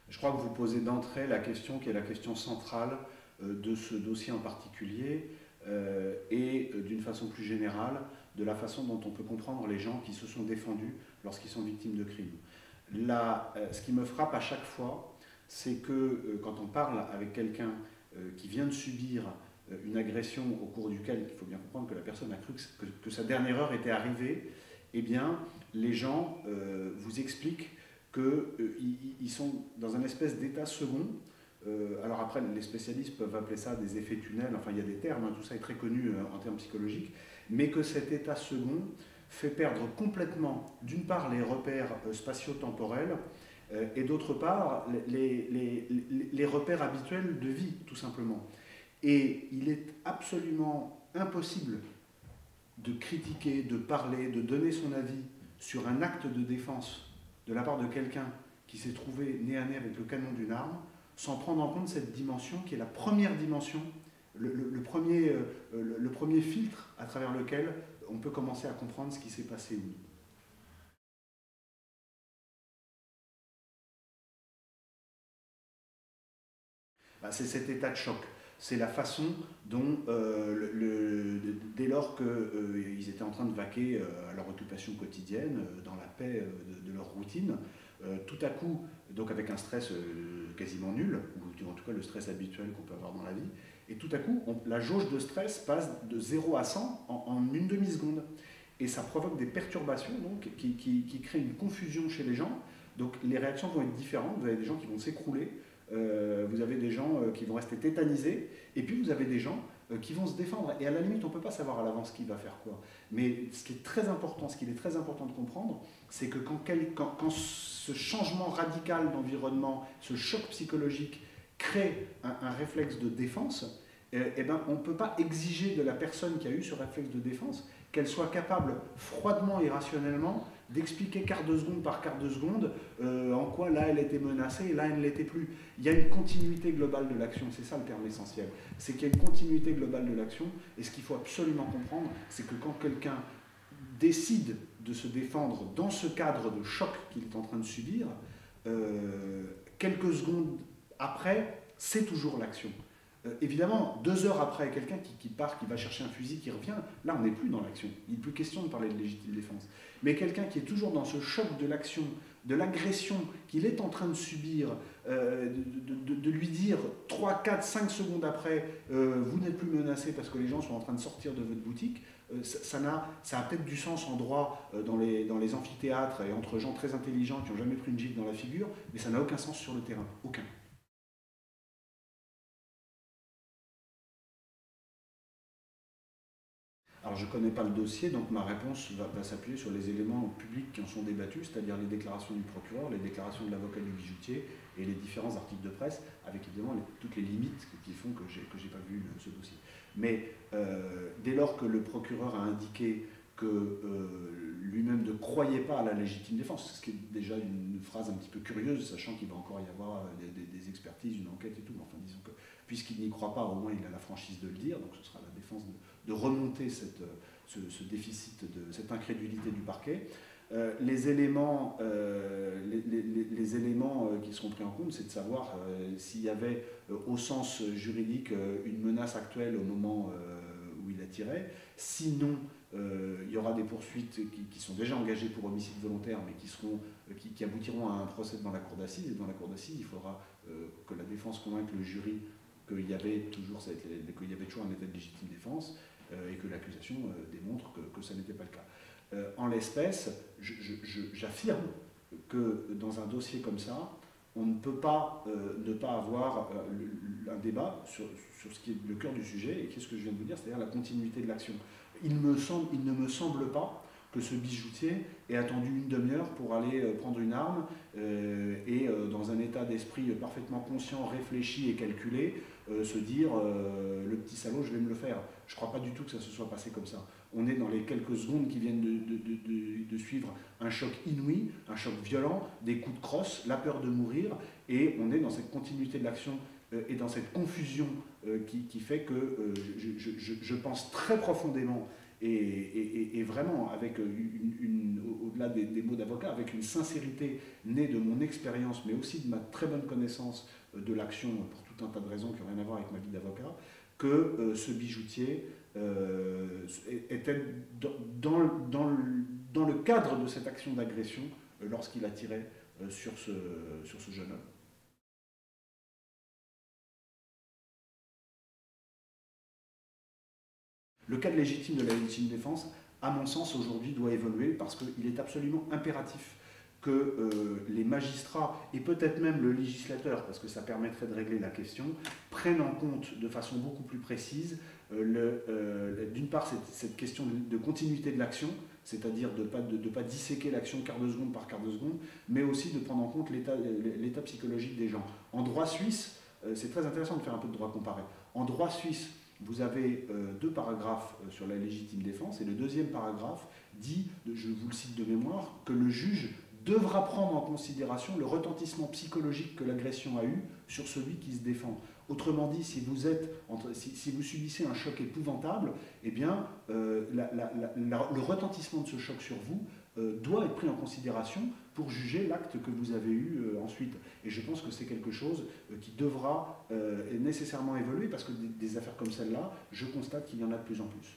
Je crois que vous posez d'entrée la question qui est la question centrale de ce dossier en particulier et d'une façon plus générale de la façon dont on peut comprendre les gens qui se sont défendus lorsqu'ils sont victimes de crimes. Là, ce qui me frappe à chaque fois, c'est que quand on parle avec quelqu'un qui vient de subir une agression au cours duquel il faut bien comprendre que la personne a cru que sa dernière heure était arrivée, eh bien, les gens vous expliquent qu'ils sont dans un espèce d'état second. Alors après, les spécialistes peuvent appeler ça des effets tunnels, enfin il y a des termes, hein, tout ça est très connu en termes psychologiques, mais que cet état second fait perdre complètement, d'une part, les repères spatio-temporels, et d'autre part, les repères habituels de vie, tout simplement. Et il est absolument impossible de critiquer, de parler, de donner son avis sur un acte de défense de la part de quelqu'un qui s'est trouvé nez à nez avec le canon d'une arme, sans prendre en compte cette dimension qui est la première dimension, le premier filtre à travers lequel on peut commencer à comprendre ce qui s'est passé où. Ben, c'est cet état de choc. C'est la façon dont, dès lors qu'ils étaient en train de vaquer à leur occupation quotidienne, dans la paix de leur routine, tout à coup, donc avec un stress quasiment nul, ou en tout cas le stress habituel qu'on peut avoir dans la vie, et tout à coup, la jauge de stress passe de 0 à 100 en une demi-seconde. Et ça provoque des perturbations donc, qui créent une confusion chez les gens. Donc les réactions vont être différentes. Vous avez des gens qui vont s'écrouler, vous avez des gens qui vont rester tétanisés, et puis vous avez des gens qui vont se défendre. Et à la limite, on ne peut pas savoir à l'avance qui va faire quoi. Mais ce qui est très important, ce qu'il est très important de comprendre, c'est que quand ce changement radical d'environnement, ce choc psychologique crée un réflexe de défense, eh ben, on ne peut pas exiger de la personne qui a eu ce réflexe de défense qu'elle soit capable, froidement et rationnellement, d'expliquer quart de seconde par quart de seconde en quoi là elle était menacée et là elle ne l'était plus. Il y a une continuité globale de l'action, c'est ça le terme essentiel. C'est qu'il y a une continuité globale de l'action, et ce qu'il faut absolument comprendre, c'est que quand quelqu'un décide de se défendre dans ce cadre de choc qu'il est en train de subir, quelques secondes après, c'est toujours l'action. Évidemment, 2 heures après, quelqu'un qui part, qui va chercher un fusil, qui revient, là on n'est plus dans l'action. Il n'est plus question de parler de légitime défense. Mais quelqu'un qui est toujours dans ce choc de l'action, de l'agression qu'il est en train de subir, de lui dire 3, 4, 5 secondes après, vous n'êtes plus menacé parce que les gens sont en train de sortir de votre boutique, ça a peut-être du sens en droit dans les amphithéâtres et entre gens très intelligents qui n'ont jamais pris une gifle dans la figure, mais ça n'a aucun sens sur le terrain. Aucun. Alors je ne connais pas le dossier, donc ma réponse va s'appuyer sur les éléments publics qui en sont débattus, c'est-à-dire les déclarations du procureur, les déclarations de l'avocat du bijoutier et les différents articles de presse, avec évidemment toutes les limites qui font que je n'ai pas vu ce dossier. Mais dès lors que le procureur a indiqué que lui-même ne croyait pas à la légitime défense, ce qui est déjà une phrase un petit peu curieuse, sachant qu'il va encore y avoir des expertises, une enquête et tout, mais enfin disons que puisqu'il n'y croit pas, au moins il a la franchise de le dire, donc ce sera la défense de remonter ce déficit, cette incrédulité du parquet. Les éléments qui seront pris en compte, c'est de savoir s'il y avait au sens juridique une menace actuelle au moment où il a tiré. Sinon, il y aura des poursuites qui sont déjà engagées pour homicide volontaire, mais qui aboutiront à un procès devant la cour d'assises. Et devant la cour d'assises, il faudra que la défense convainque le jury qu'il y avait toujours un état de légitime défense et que l'accusation démontre que ça n'était pas le cas. En l'espèce, j'affirme que dans un dossier comme ça, on ne peut pas ne pas avoir un débat sur ce qui est le cœur du sujet et qu'est-ce que je viens de vous dire, c'est-à-dire la continuité de l'action. Il ne me semble pas que ce bijoutier ait attendu une demi-heure pour aller prendre une arme et dans un état d'esprit parfaitement conscient, réfléchi et calculé, se dire le petit salaud, je vais me le faire. Je ne crois pas du tout que ça se soit passé comme ça. On est dans les quelques secondes qui viennent de suivre un choc inouï, un choc violent, des coups de crosse, la peur de mourir, et on est dans cette continuité de l'action et dans cette confusion qui fait que je pense très profondément, et vraiment, avec au-delà des mots d'avocat, avec une sincérité née de mon expérience, mais aussi de ma très bonne connaissance de l'action, pour tout un tas de raisons qui n'ont rien à voir avec ma vie d'avocat, que ce bijoutier était dans le cadre de cette action d'agression lorsqu'il a tiré sur ce jeune homme. Le cadre légitime de la légitime défense, à mon sens, aujourd'hui doit évoluer parce qu'il est absolument impératif que les magistrats, et peut-être même le législateur, parce que ça permettrait de régler la question, prennent en compte de façon beaucoup plus précise, d'une part, cette question de continuité de l'action, c'est-à-dire de ne pas disséquer l'action quart de seconde par quart de seconde, mais aussi de prendre en compte l'état psychologique des gens. En droit suisse, c'est très intéressant de faire un peu de droit comparé. En droit suisse, vous avez deux paragraphes sur la légitime défense, et le deuxième paragraphe dit, je vous le cite de mémoire, que le juge devra prendre en considération le retentissement psychologique que l'agression a eu sur celui qui se défend. Autrement dit, si vous subissez un choc épouvantable, eh bien, le retentissement de ce choc sur vous doit être pris en considération pour juger l'acte que vous avez eu ensuite. Et je pense que c'est quelque chose qui devra nécessairement évoluer, parce que des affaires comme celle-là, je constate qu'il y en a de plus en plus.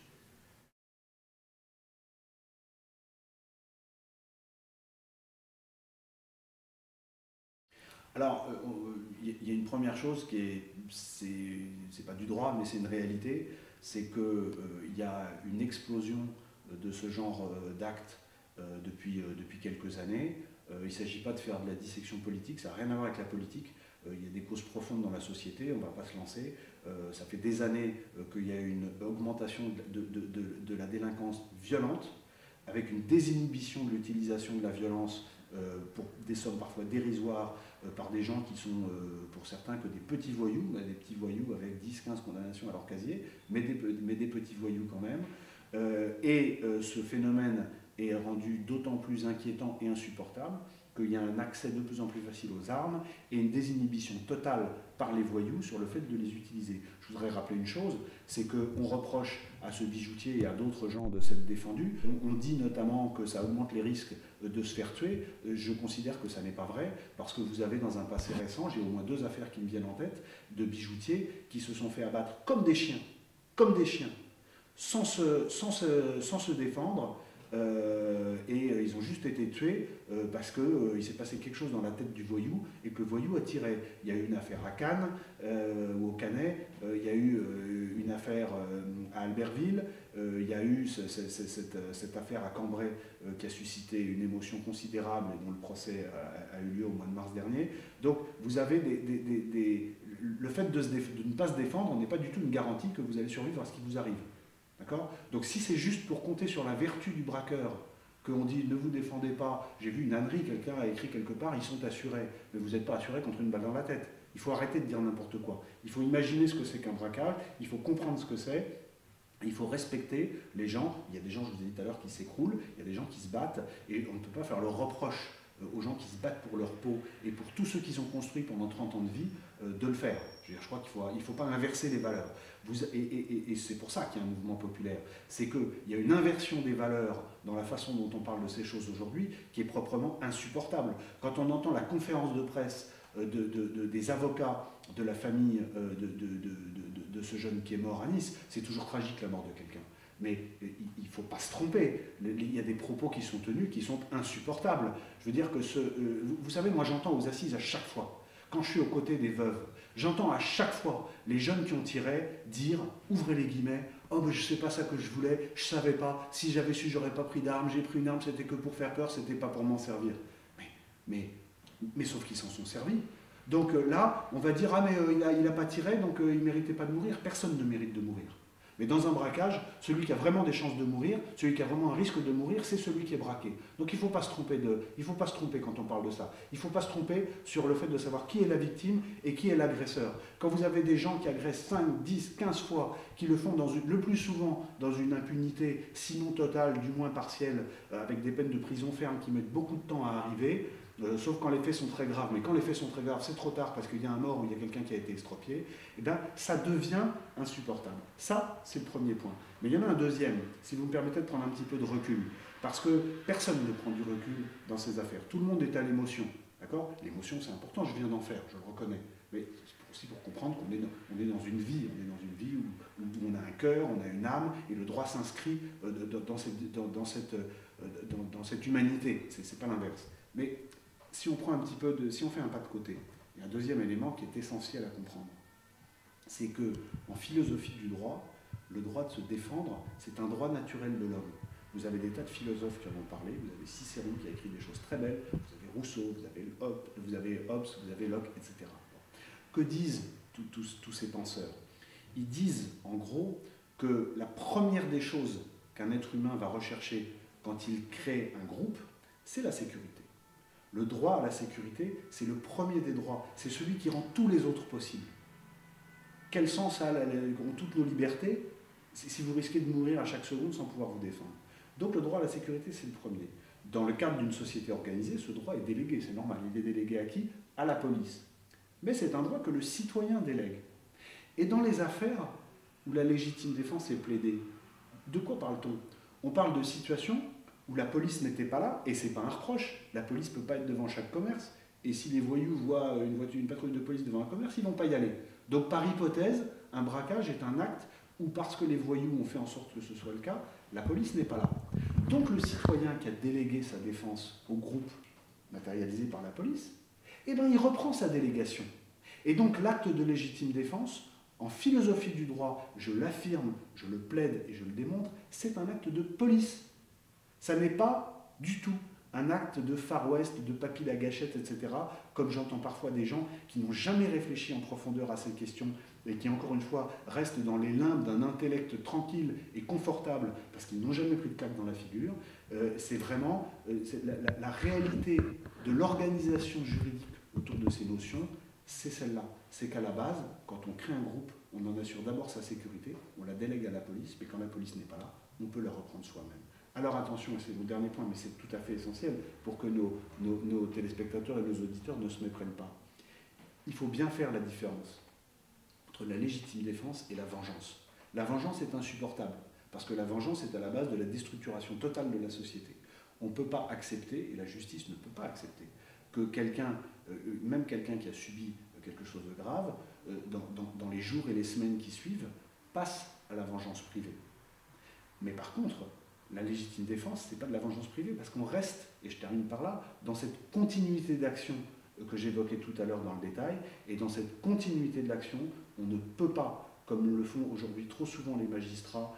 Alors, il y a une première chose qui est, c'est pas du droit, mais c'est une réalité, c'est qu'il y a une explosion de ce genre d'actes depuis quelques années. Il ne s'agit pas de faire de la dissection politique, ça n'a rien à voir avec la politique. Il y a des causes profondes dans la société, on ne va pas se lancer. Ça fait des années qu'il y a une augmentation de la délinquance violente, avec une désinhibition de l'utilisation de la violence pour des sommes parfois dérisoires, par des gens qui sont, pour certains, que des petits voyous, des petits voyous avec 10-15 condamnations à leur casier, mais des petits voyous quand même. Ce phénomène est rendu d'autant plus inquiétant et insupportable qu'il y a un accès de plus en plus facile aux armes et une désinhibition totale par les voyous sur le fait de les utiliser. Je voudrais rappeler une chose, c'est qu'on reproche à ce bijoutier et à d'autres gens de s'être défendus. On dit notamment que ça augmente les risques de se faire tuer. Je considère que ça n'est pas vrai, parce que vous avez dans un passé récent, j'ai au moins 2 affaires qui me viennent en tête, de bijoutiers qui se sont fait abattre comme des chiens, sans se défendre. Ils ont juste été tués parce qu'il s'est passé quelque chose dans la tête du voyou et que le voyou a tiré. Il y a eu une affaire à Cannes ou au Canet, il y a eu une affaire à Albertville, il y a eu cette affaire à Cambrai qui a suscité une émotion considérable et dont le procès a eu lieu au mois de mars dernier. Donc vous avez le fait de ne pas se défendre n'est pas du tout une garantie que vous allez survivre à ce qui vous arrive. Donc si c'est juste pour compter sur la vertu du braqueur, qu'on dit ne vous défendez pas, j'ai vu une ânerie, quelqu'un a écrit quelque part, ils sont assurés, mais vous n'êtes pas assuré contre une balle dans la tête. Il faut arrêter de dire n'importe quoi. Il faut imaginer ce que c'est qu'un braquage, il faut comprendre ce que c'est, il faut respecter les gens. Il y a des gens, je vous ai dit tout à l'heure, qui s'écroulent, il y a des gens qui se battent, et on ne peut pas faire le reproche aux gens qui se battent pour leur peau et pour tous ceux qui ont construit pendant 30 ans de vie, de le faire. Je crois qu'il ne faut pas inverser les valeurs. Et c'est pour ça qu'il y a un mouvement populaire. C'est qu'il y a une inversion des valeurs dans la façon dont on parle de ces choses aujourd'hui qui est proprement insupportable. Quand on entend la conférence de presse des avocats de la famille de ce jeune qui est mort à Nice, c'est toujours tragique la mort de quelqu'un. Mais il ne faut pas se tromper. Il y a des propos qui sont tenus qui sont insupportables. Je veux dire que vous savez, moi j'entends aux assises à chaque fois, quand je suis aux côtés des veuves, j'entends à chaque fois les jeunes qui ont tiré dire, ouvrez les guillemets, oh ben je sais pas ça que je voulais, je savais pas, si j'avais su j'aurais pas pris d'arme, j'ai pris une arme, c'était que pour faire peur, c'était pas pour m'en servir. Mais sauf qu'ils s'en sont servis. Donc là, on va dire, ah mais il a pas tiré, donc il méritait pas de mourir. Personne ne mérite de mourir. Mais dans un braquage, celui qui a vraiment des chances de mourir, celui qui a vraiment un risque de mourir, c'est celui qui est braqué. Donc il ne faut pas se tromper quand on parle de ça. Il ne faut pas se tromper sur le fait de savoir qui est la victime et qui est l'agresseur. Quand vous avez des gens qui agressent 5, 10, 15 fois, qui le font le plus souvent dans une impunité, sinon totale, du moins partielle, avec des peines de prison ferme qui mettent beaucoup de temps à arriver, sauf quand les faits sont très graves. Mais quand les faits sont très graves, c'est trop tard parce qu'il y a un mort ou il y a quelqu'un qui a été extropié, eh bien, ça devient insupportable. Ça, c'est le premier point. Mais il y en a un deuxième, si vous me permettez de prendre un petit peu de recul. Parce que personne ne prend du recul dans ces affaires. Tout le monde est à l'émotion. D'accord ? L'émotion, c'est important, je viens d'en faire, je le reconnais. Mais c'est aussi pour comprendre qu'on est dans une vie, où on a un cœur, on a une âme, et le droit s'inscrit dans cette humanité. C'est pas l'inverse. Mais si on prend si on fait un pas de côté, il y a un deuxième élément qui est essentiel à comprendre. C'est que, en philosophie du droit, le droit de se défendre, c'est un droit naturel de l'homme. Vous avez des tas de philosophes qui en ont parlé, vous avez Cicéron qui a écrit des choses très belles, vous avez Rousseau, vous avez Hobbes, vous avez Locke, etc. Que disent tous ces penseurs? Ils disent, en gros, que la première des choses qu'un être humain va rechercher quand il crée un groupe, c'est la sécurité. Le droit à la sécurité, c'est le premier des droits, c'est celui qui rend tous les autres possibles. Quel sens ont toutes nos libertés si vous risquez de mourir à chaque seconde sans pouvoir vous défendre? Donc le droit à la sécurité, c'est le premier. Dans le cadre d'une société organisée, ce droit est délégué, c'est normal. Il est délégué à qui? À la police. Mais c'est un droit que le citoyen délègue. Et dans les affaires où la légitime défense est plaidée, de quoi parle-t-on? On parle de situations où la police n'était pas là, et c'est pas un reproche. La police ne peut pas être devant chaque commerce, et si les voyous voient une patrouille de police devant un commerce, ils ne vont pas y aller. Donc par hypothèse, un braquage est un acte où, parce que les voyous ont fait en sorte que ce soit le cas, la police n'est pas là. Donc le citoyen qui a délégué sa défense au groupe matérialisé par la police, eh bien, il reprend sa délégation. Et donc l'acte de légitime défense, en philosophie du droit, je l'affirme, je le plaide et je le démontre, c'est un acte de police. Ça n'est pas du tout un acte de Far West, de papy la gâchette, etc., comme j'entends parfois des gens qui n'ont jamais réfléchi en profondeur à ces questions et qui, encore une fois, restent dans les limbes d'un intellect tranquille et confortable parce qu'ils n'ont jamais pris de claque dans la figure. C'est vraiment la réalité de l'organisation juridique autour de ces notions, c'est celle-là. C'est qu'à la base, quand on crée un groupe, on en assure d'abord sa sécurité, on la délègue à la police, mais quand la police n'est pas là, on peut la reprendre soi-même. Alors attention, et c'est mon dernier point, mais c'est tout à fait essentiel pour que nos téléspectateurs et nos auditeurs ne se méprennent pas. Il faut bien faire la différence entre la légitime défense et la vengeance. La vengeance est insupportable, parce que la vengeance est à la base de la déstructuration totale de la société. On ne peut pas accepter, et la justice ne peut pas accepter, que quelqu'un, même quelqu'un qui a subi quelque chose de grave, dans les jours et les semaines qui suivent, passe à la vengeance privée. Mais par contre, la légitime défense, ce n'est pas de la vengeance privée, parce qu'on reste, et je termine par là, dans cette continuité d'action que j'évoquais tout à l'heure dans le détail, et dans cette continuité de l'action, on ne peut pas, comme le font aujourd'hui trop souvent les magistrats,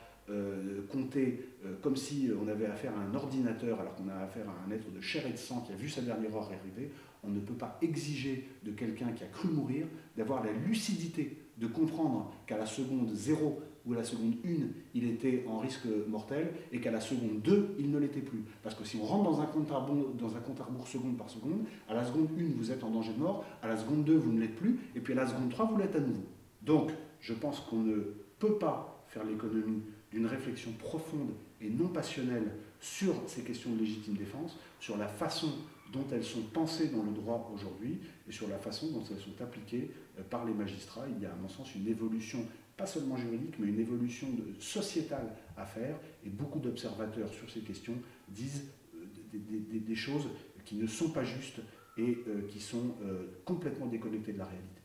compter comme si on avait affaire à un ordinateur alors qu'on a affaire à un être de chair et de sang qui a vu sa dernière heure arriver. On ne peut pas exiger de quelqu'un qui a cru mourir d'avoir la lucidité de comprendre qu'à la seconde 0 ou à la seconde 1, il était en risque mortel et qu'à la seconde 2, il ne l'était plus. Parce que si on rentre dans un compte à rebours seconde par seconde, à la seconde 1, vous êtes en danger de mort, à la seconde 2, vous ne l'êtes plus, et puis à la seconde 3, vous l'êtes à nouveau. Donc, je pense qu'on ne peut pas faire l'économie d'une réflexion profonde et non passionnelle sur ces questions de légitime défense, sur la façon dont elles sont pensées dans le droit aujourd'hui et sur la façon dont elles sont appliquées par les magistrats. Il y a à mon sens une évolution, pas seulement juridique, mais une évolution sociétale à faire, et beaucoup d'observateurs sur ces questions disent des choses qui ne sont pas justes et qui sont complètement déconnectées de la réalité.